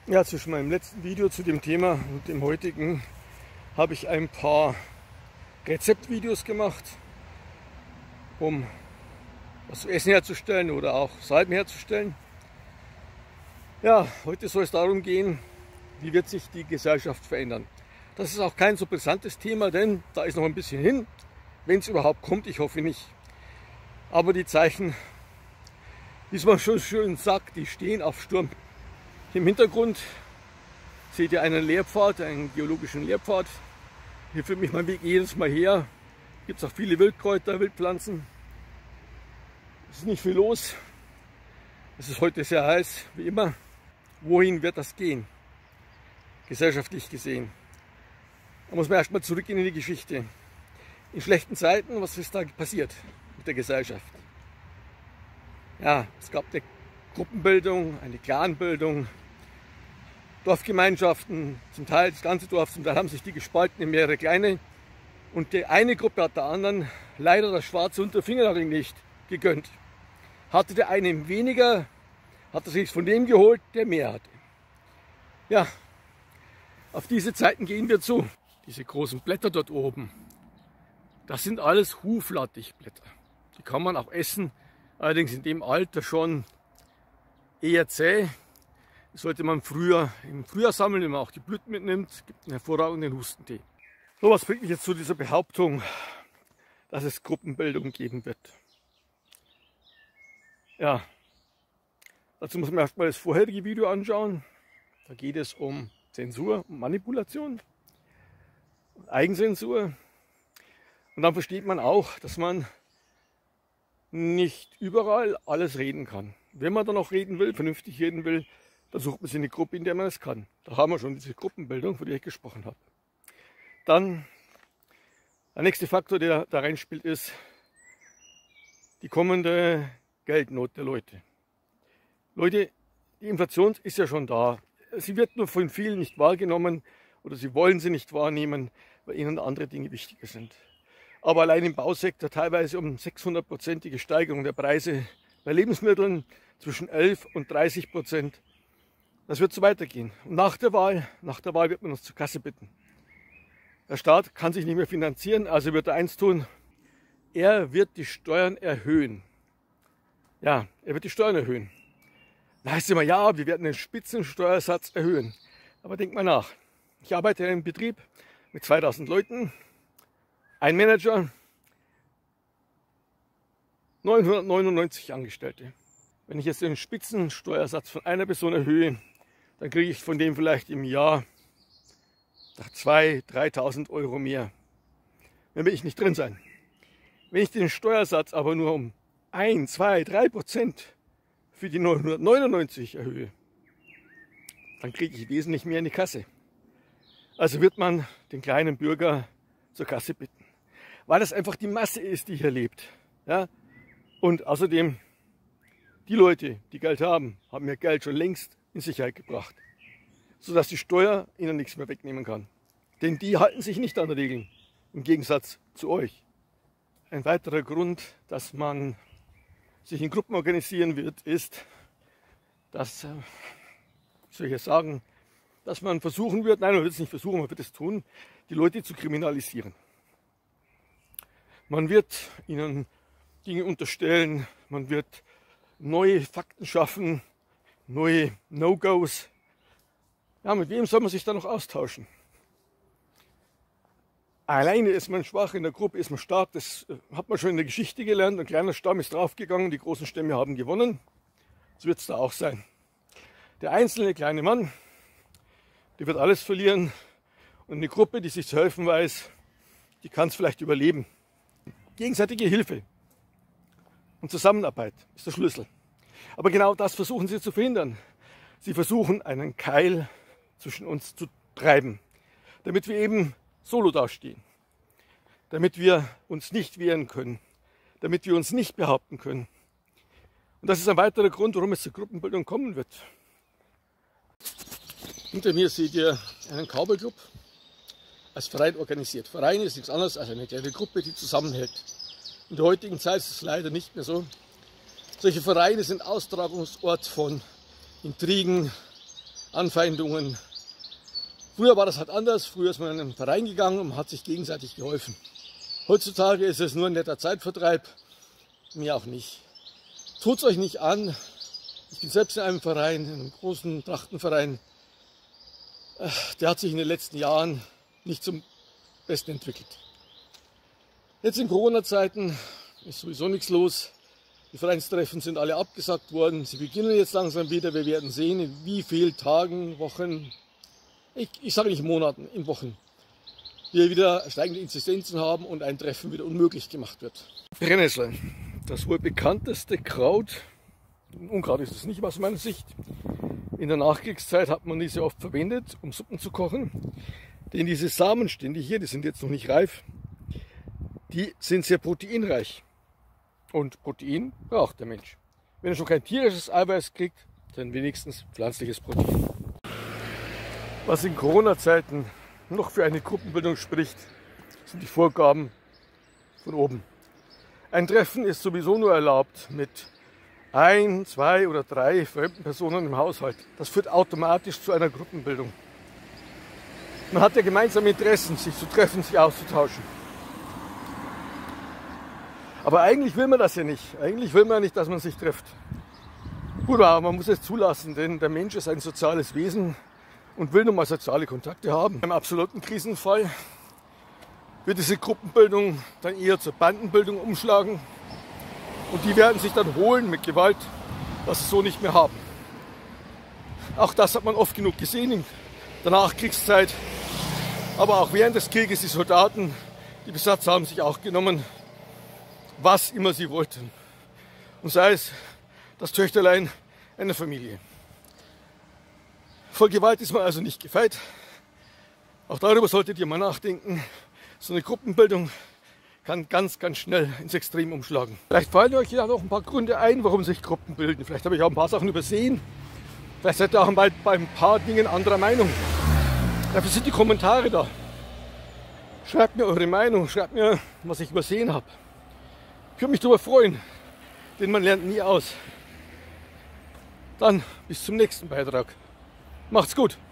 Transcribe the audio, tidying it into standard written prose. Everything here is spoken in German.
Ja, zwischen meinem letzten Video zu dem Thema und dem heutigen habe ich ein paar Rezeptvideos gemacht, um was zu essen herzustellen oder auch Salben herzustellen. Ja, heute soll es darum gehen, wie wird sich die Gesellschaft verändern. Das ist auch kein so brisantes Thema, denn da ist noch ein bisschen hin, wenn es überhaupt kommt, ich hoffe nicht. Aber die Zeichen, wie man schon schön sagt, die stehen auf Sturm. Im Hintergrund seht ihr einen Lehrpfad, einen geologischen Lehrpfad. Hier führt mich mein Weg jedes Mal her. Gibt es auch viele Wildkräuter, Wildpflanzen. Es ist nicht viel los. Es ist heute sehr heiß, wie immer. Wohin wird das gehen? Gesellschaftlich gesehen. Da muss man erstmal zurück in die Geschichte. In schlechten Zeiten, was ist da passiert mit der Gesellschaft? Ja, es gab eine Gruppenbildung, eine Clanbildung, Dorfgemeinschaften, zum Teil das ganze Dorf, zum Teil haben sich die gespalten in mehrere kleine. Und die eine Gruppe hat der anderen leider das Schwarze unter Fingernagel nicht gegönnt. Hatte der eine weniger, hat er sich von dem geholt, der mehr hatte. Ja, auf diese Zeiten gehen wir zu. Diese großen Blätter dort oben, das sind alles Huflattichblätter. Die kann man auch essen, allerdings in dem Alter schon eher zäh. Das sollte man im Frühjahr sammeln, wenn man auch die Blüten mitnimmt. Es gibt einen hervorragenden Hustentee. So, was bringt mich jetzt zu dieser Behauptung, dass es Gruppenbildung geben wird? Ja, dazu muss man erstmal das vorherige Video anschauen. Da geht es um Zensur und Manipulation, Eigenzensur. Und dann versteht man auch, dass man nicht überall alles reden kann. Wenn man dann auch reden will, vernünftig reden will, dann sucht man sich eine Gruppe, in der man es kann. Da haben wir schon diese Gruppenbildung, von der ich gesprochen habe. Dann der nächste Faktor, der da reinspielt, ist die kommende Geldnot der Leute. Leute, die Inflation ist ja schon da. Sie wird nur von vielen nicht wahrgenommen oder sie wollen sie nicht wahrnehmen, weil ihnen andere Dinge wichtiger sind. Aber allein im Bausektor teilweise um 600%ige Steigerung der Preise bei Lebensmitteln, zwischen 11 und 30%. Das wird so weitergehen. Und nach der Wahl wird man uns zur Kasse bitten. Der Staat kann sich nicht mehr finanzieren, also wird er eins tun, er wird die Steuern erhöhen. Ja, er wird die Steuern erhöhen. Da heißt es immer, ja, wir werden den Spitzensteuersatz erhöhen. Aber denkt mal nach. Ich arbeite in einem Betrieb mit 2000 Leuten, ein Manager, 999 Angestellte. Wenn ich jetzt den Spitzensteuersatz von einer Person erhöhe, dann kriege ich von dem vielleicht im Jahr 2.000, 3.000 Euro mehr. Dann will ich nicht drin sein. Wenn ich den Steuersatz aber nur um 1, 2, 3% für die 999 erhöhe, dann kriege ich wesentlich mehr in die Kasse. Also wird man den kleinen Bürger zur Kasse bitten. Weil das einfach die Masse ist, die hier lebt. Ja? Und außerdem, die Leute, die Geld haben, haben ihr Geld schon längst in Sicherheit gebracht, sodass die Steuer ihnen nichts mehr wegnehmen kann. Denn die halten sich nicht an Regeln, im Gegensatz zu euch. Ein weiterer Grund, dass man sich in Gruppen organisieren wird, ist, dass, wie soll ich jetzt sagen, dass man versuchen wird, nein, man wird es nicht versuchen, man wird es tun, die Leute zu kriminalisieren. Man wird ihnen Dinge unterstellen, man wird neue Fakten schaffen, neue No-Gos. Ja, mit wem soll man sich da noch austauschen? Alleine ist man schwach, in der Gruppe ist man stark, das hat man schon in der Geschichte gelernt. Ein kleiner Stamm ist draufgegangen, die großen Stämme haben gewonnen. So wird es da auch sein. Der einzelne kleine Mann, der wird alles verlieren. Und eine Gruppe, die sich zu helfen weiß, die kann es vielleicht überleben. Gegenseitige Hilfe und Zusammenarbeit ist der Schlüssel. Aber genau das versuchen sie zu verhindern. Sie versuchen, einen Keil zwischen uns zu treiben, damit wir eben solo dastehen, damit wir uns nicht wehren können, damit wir uns nicht behaupten können. Und das ist ein weiterer Grund, warum es zur Gruppenbildung kommen wird. Hinter mir seht ihr einen Cowboy-Club als Verein organisiert. Verein ist nichts anderes als eine kleine Gruppe, die zusammenhält. In der heutigen Zeit ist es leider nicht mehr so. Solche Vereine sind Austragungsort von Intrigen, Anfeindungen. Früher war das halt anders. Früher ist man in einen Verein gegangen und hat sich gegenseitig geholfen. Heutzutage ist es nur ein netter Zeitvertreib. Mir auch nicht. Tut's euch nicht an. Ich bin selbst in einem Verein, in einem großen Trachtenverein. Der hat sich in den letzten Jahren nicht zum Besten entwickelt. Jetzt in Corona-Zeiten ist sowieso nichts los. Die Vereinstreffen sind alle abgesagt worden. Sie beginnen jetzt langsam wieder. Wir werden sehen, in wie vielen Tagen, Wochen, ich sage nicht Monaten, in Wochen, wir wieder steigende Inzidenzen haben und ein Treffen wieder unmöglich gemacht wird. Brennnessel, das wohl bekannteste Kraut. Unkraut ist es nicht aus meiner Sicht. In der Nachkriegszeit hat man diese oft verwendet, um Suppen zu kochen. Denn diese Samenstände hier, die sind jetzt noch nicht reif, die sind sehr proteinreich. Und Protein braucht der Mensch. Wenn er schon kein tierisches Eiweiß kriegt, dann wenigstens pflanzliches Protein. Was in Corona-Zeiten noch für eine Gruppenbildung spricht, sind die Vorgaben von oben. Ein Treffen ist sowieso nur erlaubt mit 1, 2 oder 3 fremden Personen im Haushalt. Das führt automatisch zu einer Gruppenbildung. Man hat ja gemeinsame Interessen, sich zu treffen, sich auszutauschen. Aber eigentlich will man das ja nicht. Eigentlich will man ja nicht, dass man sich trifft. Gut, aber man muss es zulassen, denn der Mensch ist ein soziales Wesen und will nun mal soziale Kontakte haben. Im absoluten Krisenfall wird diese Gruppenbildung dann eher zur Bandenbildung umschlagen. Und die werden sich dann holen mit Gewalt, was sie so nicht mehr haben. Auch das hat man oft genug gesehen in der Nachkriegszeit. Aber auch während des Krieges, die Soldaten, die Besatzer haben sich auch genommen, was immer sie wollten. Und sei es das Töchterlein einer Familie. Vor Gewalt ist man also nicht gefeit. Auch darüber solltet ihr mal nachdenken. So eine Gruppenbildung kann ganz, ganz schnell ins Extrem umschlagen. Vielleicht fallen euch ja noch ein paar Gründe ein, warum sich Gruppen bilden. Vielleicht habe ich auch ein paar Sachen übersehen. Vielleicht seid ihr auch bei ein paar Dingen anderer Meinung. Dafür sind die Kommentare da. Schreibt mir eure Meinung, schreibt mir, was ich übersehen habe. Ich würde mich darüber freuen, denn man lernt nie aus. Dann bis zum nächsten Beitrag. Macht's gut!